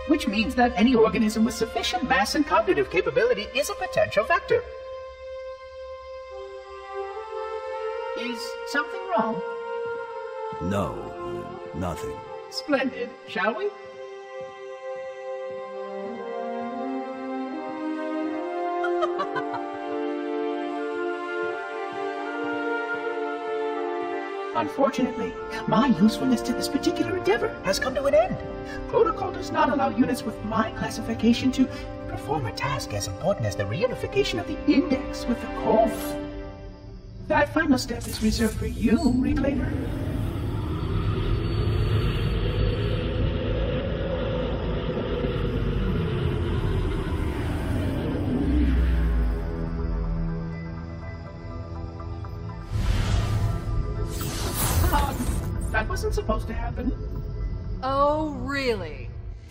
which means that any organism with sufficient mass and cognitive capability is a potential vector. Is something wrong? No, nothing. Splendid, shall we? Unfortunately, my usefulness to this particular endeavor has come to an end. Protocol does not allow units with my classification to perform a task as important as the reunification of the index with the core. That final step is reserved for you, Reclaimer. That wasn't supposed to happen. Oh, really?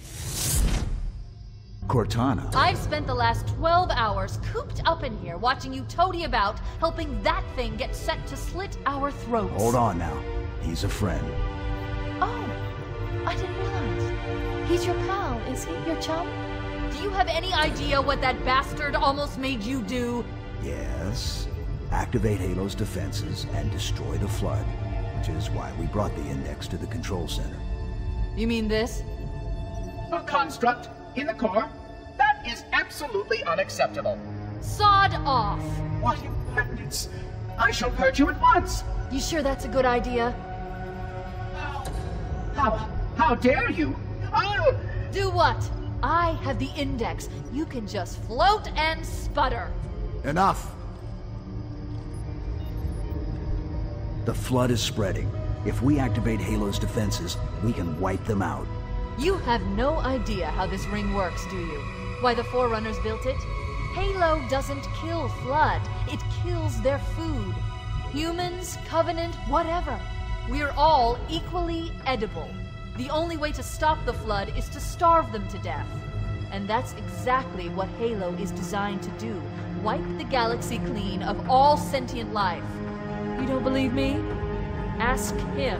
Cortana. I've spent the last 12 hours cooped up in here watching you toady about, helping that thing get set to slit our throats. Hold on now. He's a friend. Oh, I didn't realize. He's your pal, is he? Your chum? Do you have any idea what that bastard almost made you do? Yes. Activate Halo's defenses and destroy the Flood, which is why we brought the index to the control center. You mean this? A construct in the core? That is absolutely unacceptable. Sod off! What impertinence! I shall purge you at once! You sure that's a good idea? How dare you? I'll... Do what? I have the index. You can just float and sputter. Enough! The Flood is spreading. If we activate Halo's defenses, we can wipe them out. You have no idea how this ring works, do you? Why the Forerunners built it? Halo doesn't kill Flood. It kills their food. Humans, Covenant, whatever. We're all equally edible. The only way to stop the Flood is to starve them to death. And that's exactly what Halo is designed to do. Wipe the galaxy clean of all sentient life. You don't believe me? Ask him.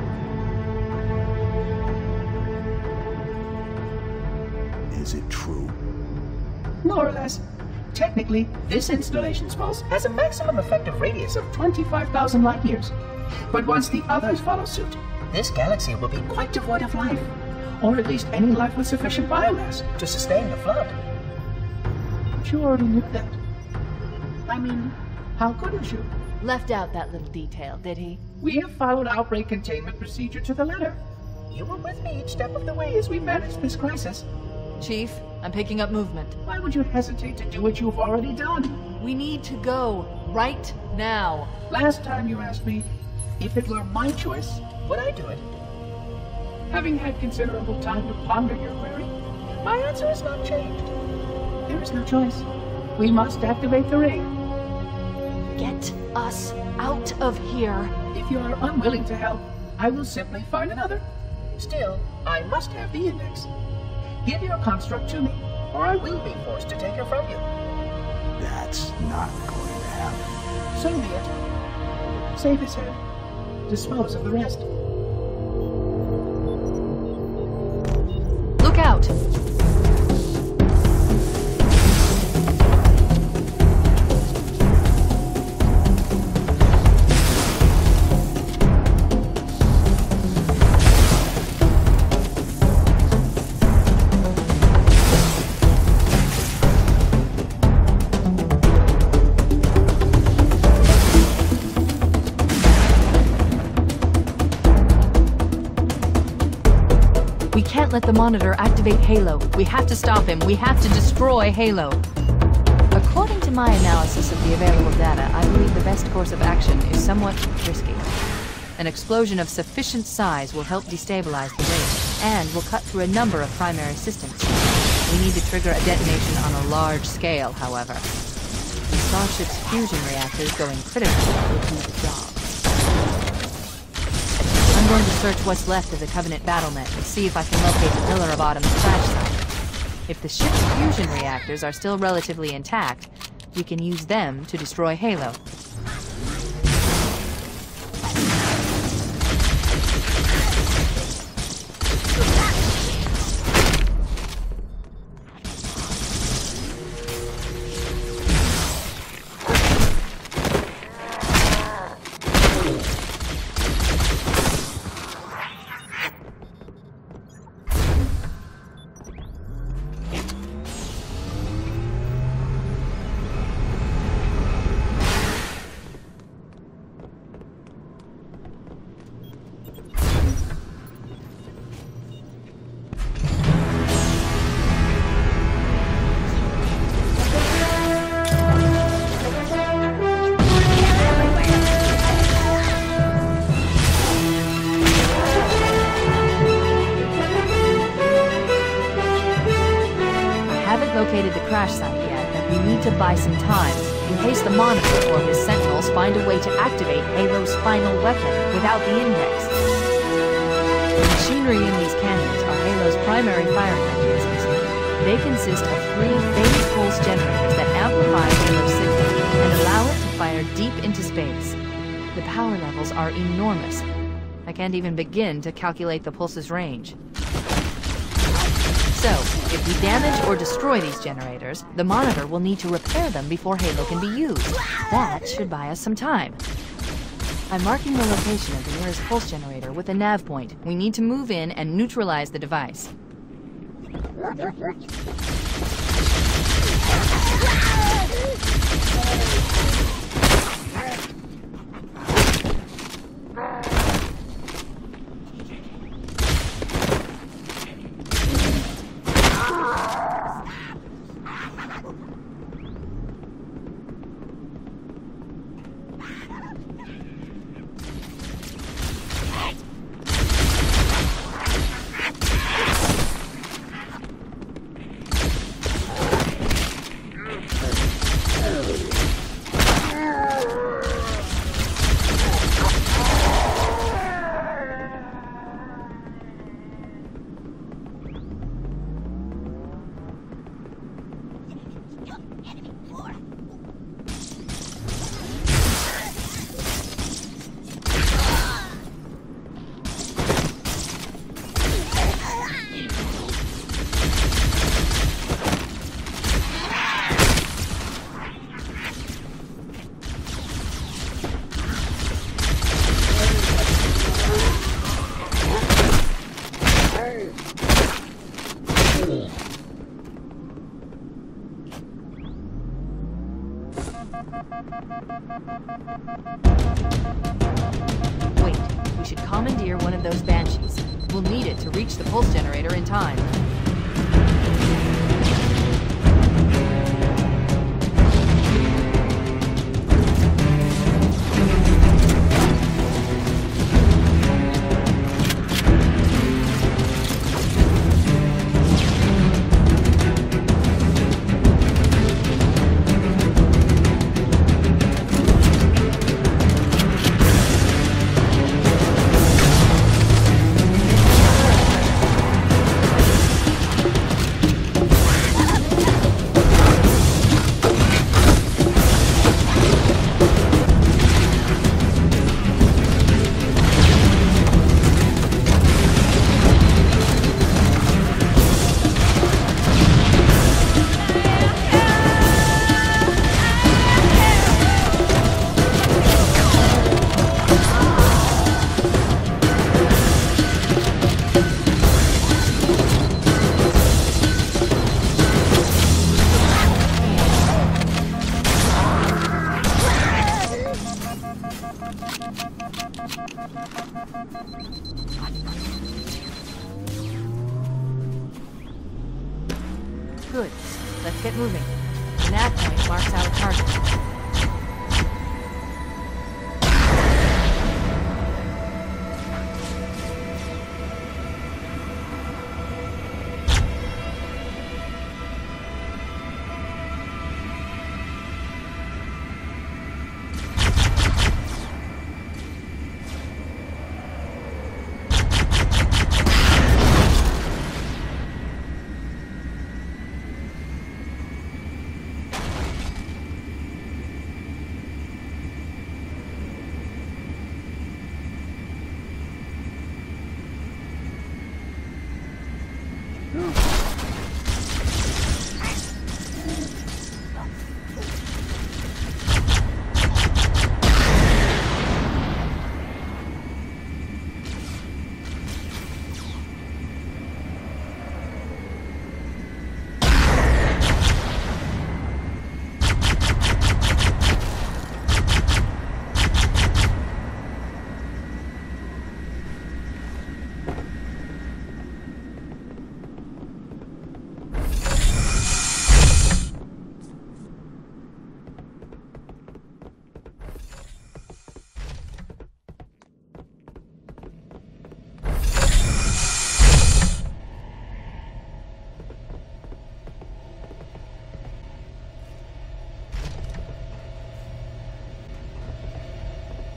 Is it true? More or less. Technically, this installation's pulse has a maximum effective radius of 25,000 light years. But once the others follow suit, this galaxy will be quite devoid of life. Or at least any life with sufficient biomass to sustain the Flood. But you already knew that. I mean, how couldn't you? Left out that little detail, did he? We have followed outbreak containment procedure to the letter. You were with me each step of the way as we managed this crisis. Chief, I'm picking up movement. Why would you hesitate to do what you've already done? We need to go right now. Last time you asked me if it were my choice, would I do it? Having had considerable time to ponder your query, my answer has not changed. There is no choice. We must activate the ring. Get us out of here. If you are unwilling to help, I will simply find another. Still, I must have the index. Give your construct to me, or I will be forced to take her from you. That's not going to happen. So be it. Save his head. Dispose of the rest. Look out! Let the monitor activate Halo. We have to stop him. We have to destroy Halo. According to my analysis of the available data, I believe the best course of action is somewhat risky. An explosion of sufficient size will help destabilize the ring, and will cut through a number of primary systems. We need to trigger a detonation on a large scale, however. The Starship's fusion reactors going critical will do the job. I'm going to search what's left of the Covenant BattleNet and see if I can locate the Pillar of Autumn's crash site. If the ship's fusion reactors are still relatively intact, we can use them to destroy Halo. located the crash site yet, but we need to buy some time in case the Monitor or his Sentinels find a way to activate Halo's final weapon without the Index. The machinery in these cannons are Halo's primary firing mechanisms. They consist of 3 phase pulse generators that amplify Halo's signal and allow it to fire deep into space. The power levels are enormous. I can't even begin to calculate the pulse's range. So, if we damage or destroy these generators, the Monitor will need to repair them before Halo can be used. That should buy us some time. I'm marking the location of the nearest pulse generator with a nav point. We need to move in and neutralize the device. Wait, we should commandeer one of those Banshees. We'll need it to reach the pulse generator in time. Good. Let's get moving. The nav point marks out a target.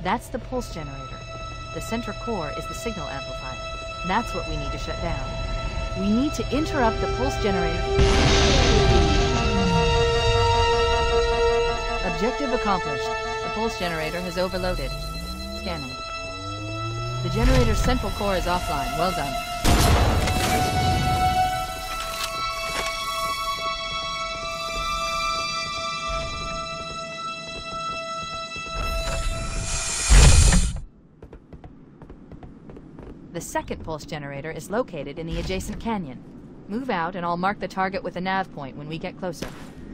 That's the pulse generator. The center core is the signal amplifier. That's what we need to shut down. We need to interrupt the pulse generator. Objective accomplished. The pulse generator has overloaded. Scanning. The generator's central core is offline. Well done. The second pulse generator is located in the adjacent canyon. Move out and I'll mark the target with a nav point when we get closer.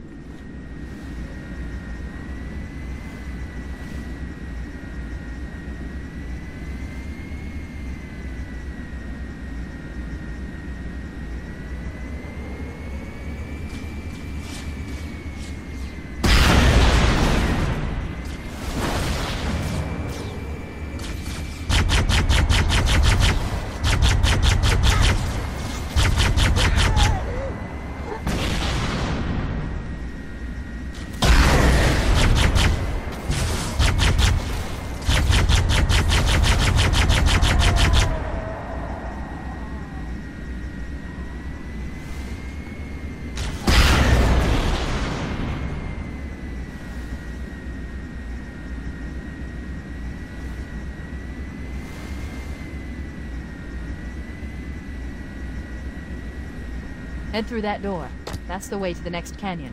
Head through that door. That's the way to the next canyon.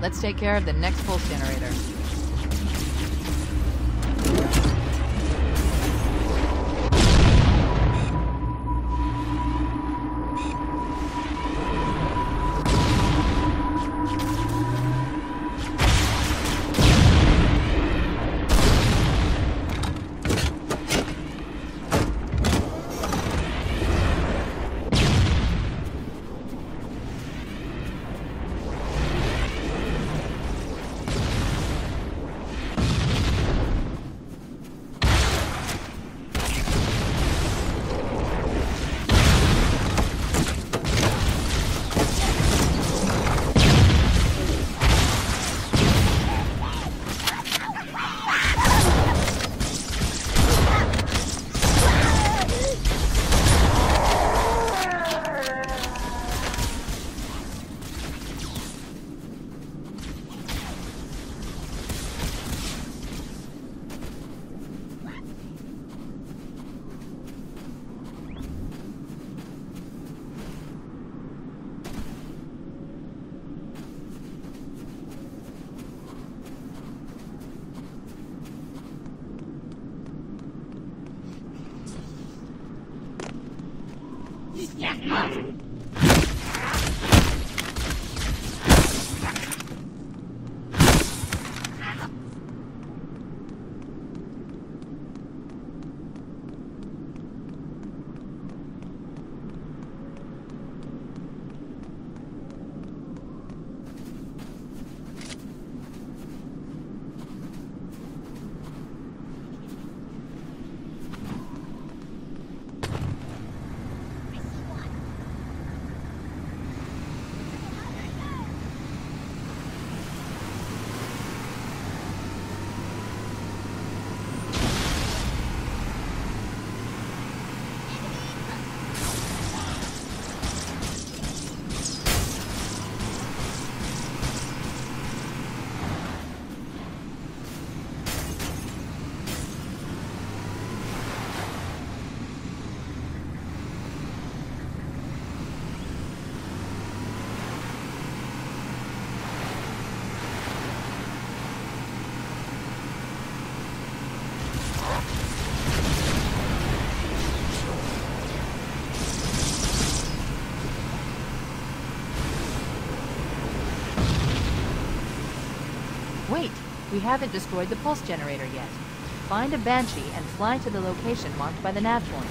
let's take care of the next pulse generator. Wait, we haven't destroyed the pulse generator yet. Find a Banshee and fly to the location marked by the nav point.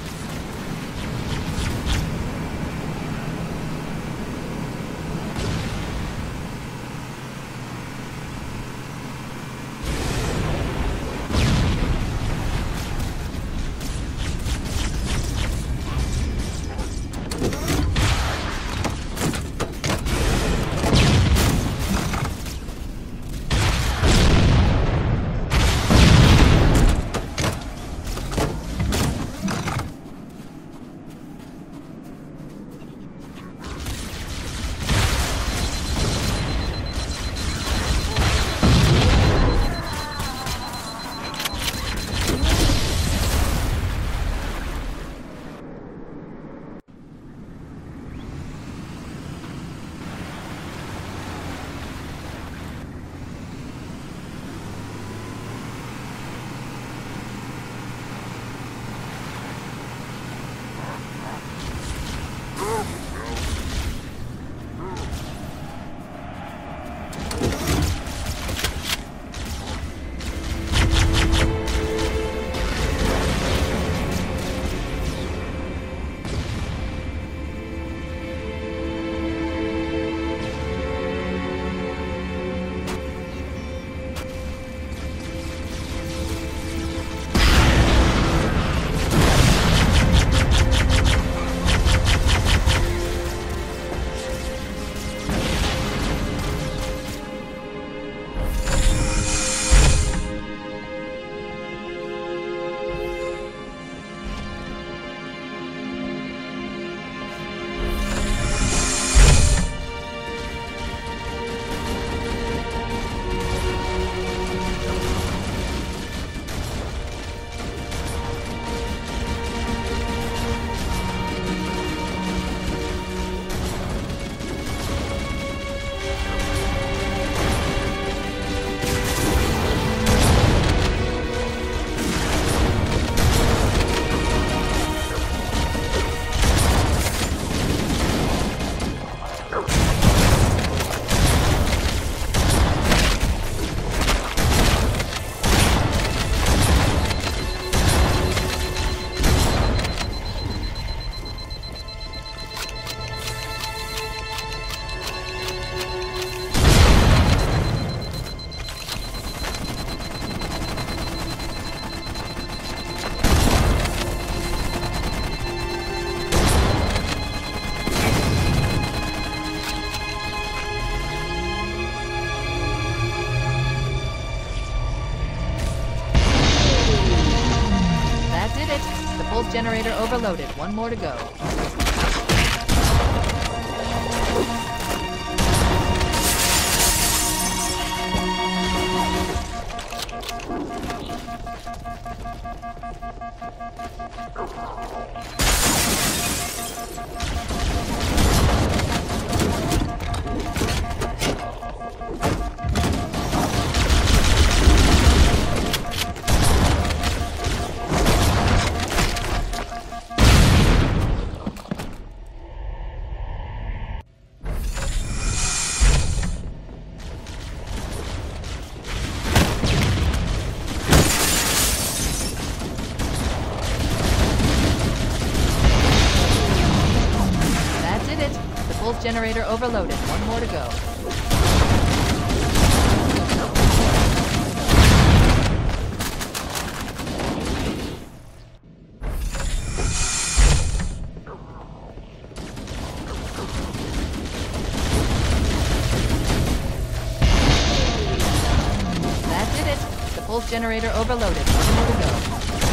pulse generator overloaded. One more to go. Generator overloaded. One more to go. That did it. The pulse generator overloaded. One more to go.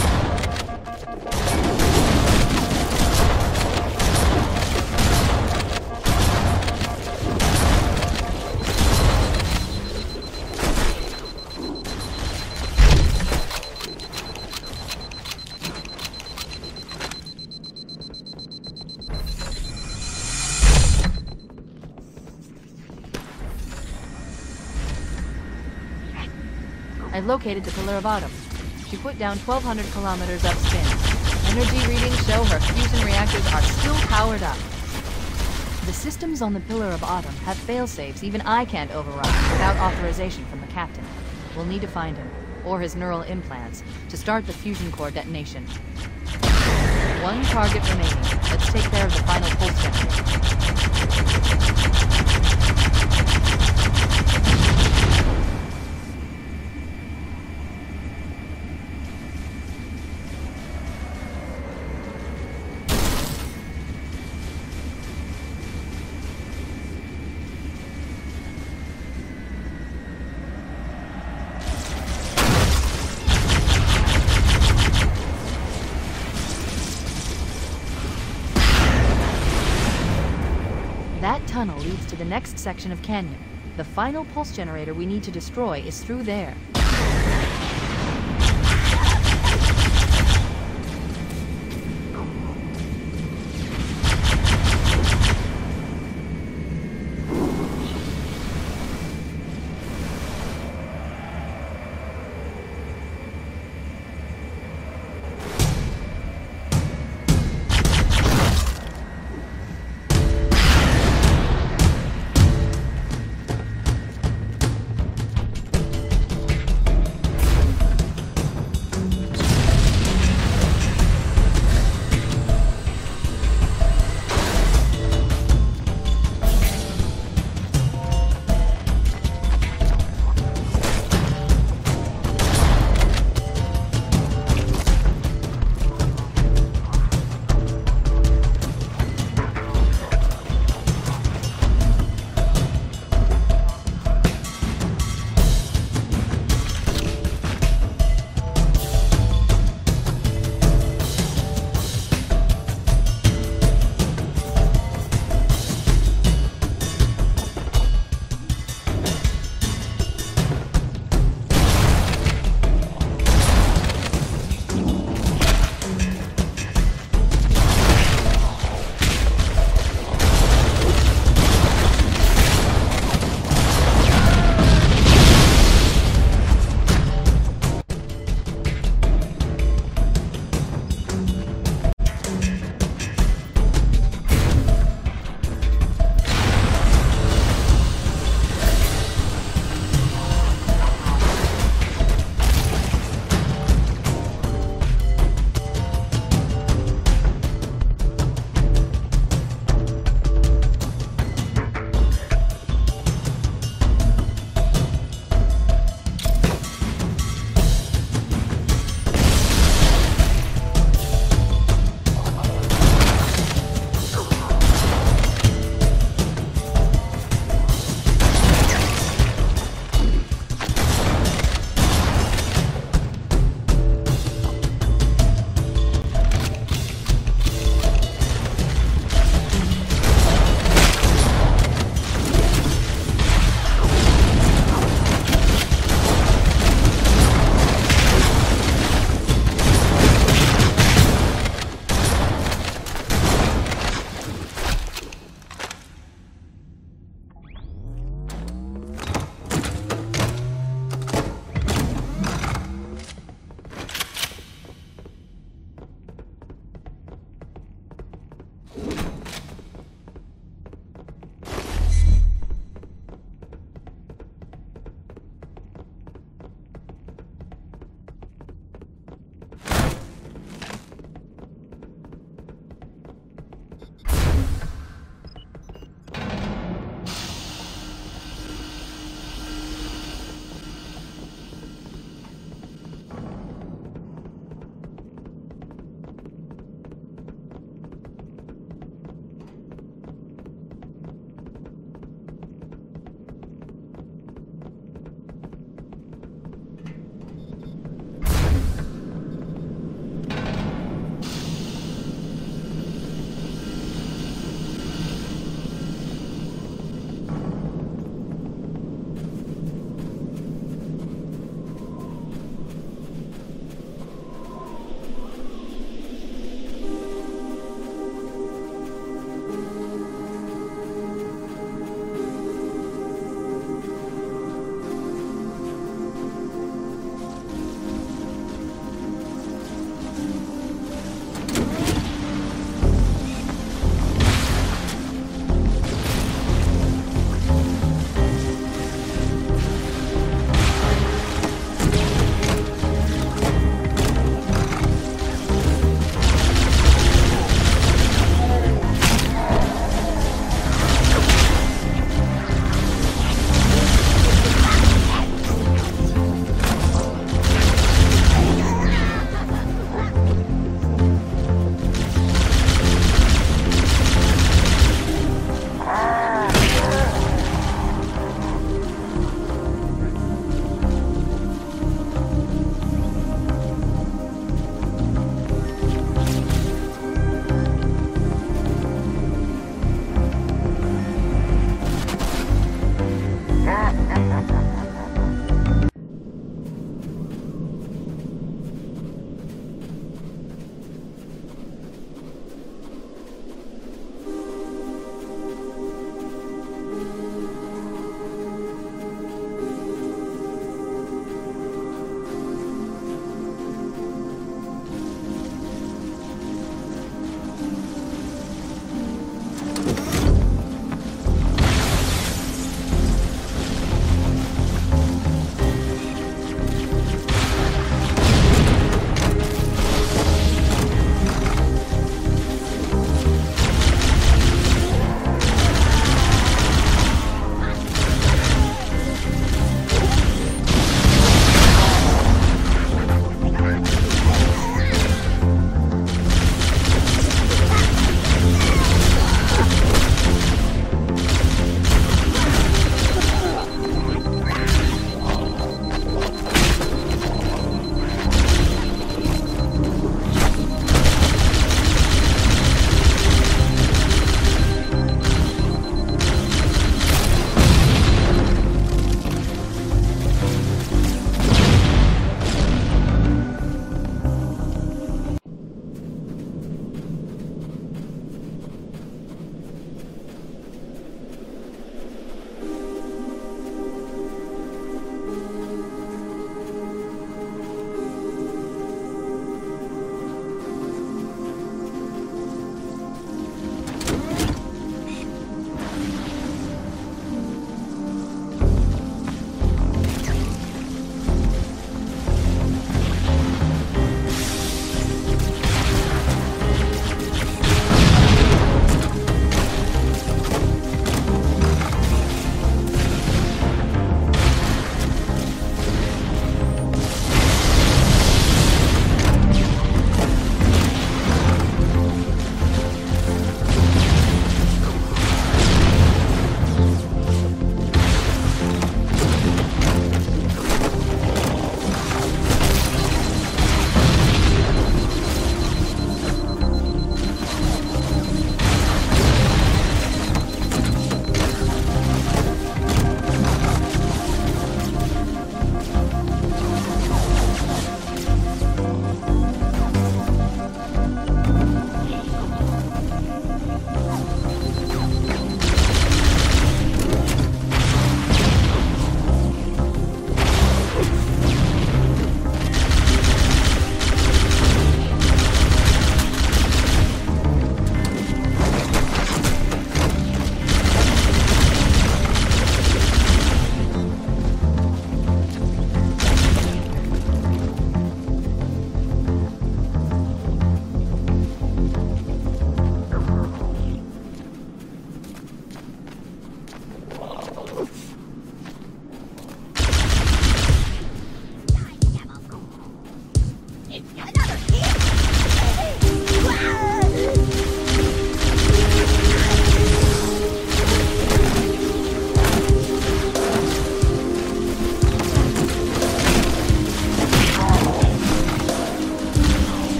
I've located the Pillar of Autumn. She put down 1,200 kilometers upspin. Energy readings show her fusion reactors are still powered up. The systems on the Pillar of Autumn have failsafes even I can't override without authorization from the captain. We'll need to find him, or his neural implants, to start the fusion core detonation. One target remaining. Let's take care of the final pulse generator. That tunnel leads to the next section of canyon. The final pulse generator we need to destroy is through there.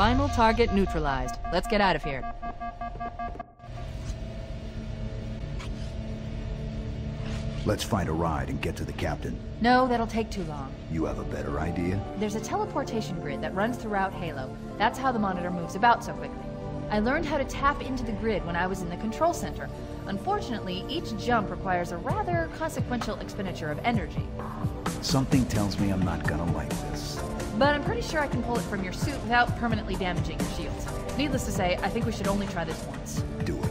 Final target neutralized. Let's get out of here. Let's find a ride and get to the captain. No, that'll take too long. You have a better idea? There's a teleportation grid that runs throughout Halo. That's how the monitor moves about so quickly. I learned how to tap into the grid when I was in the control center. Unfortunately, each jump requires a rather consequential expenditure of energy. Something tells me I'm not gonna like this. But I'm pretty sure I can pull it from your suit without permanently damaging your shields. Needless to say, I think we should only try this once. Do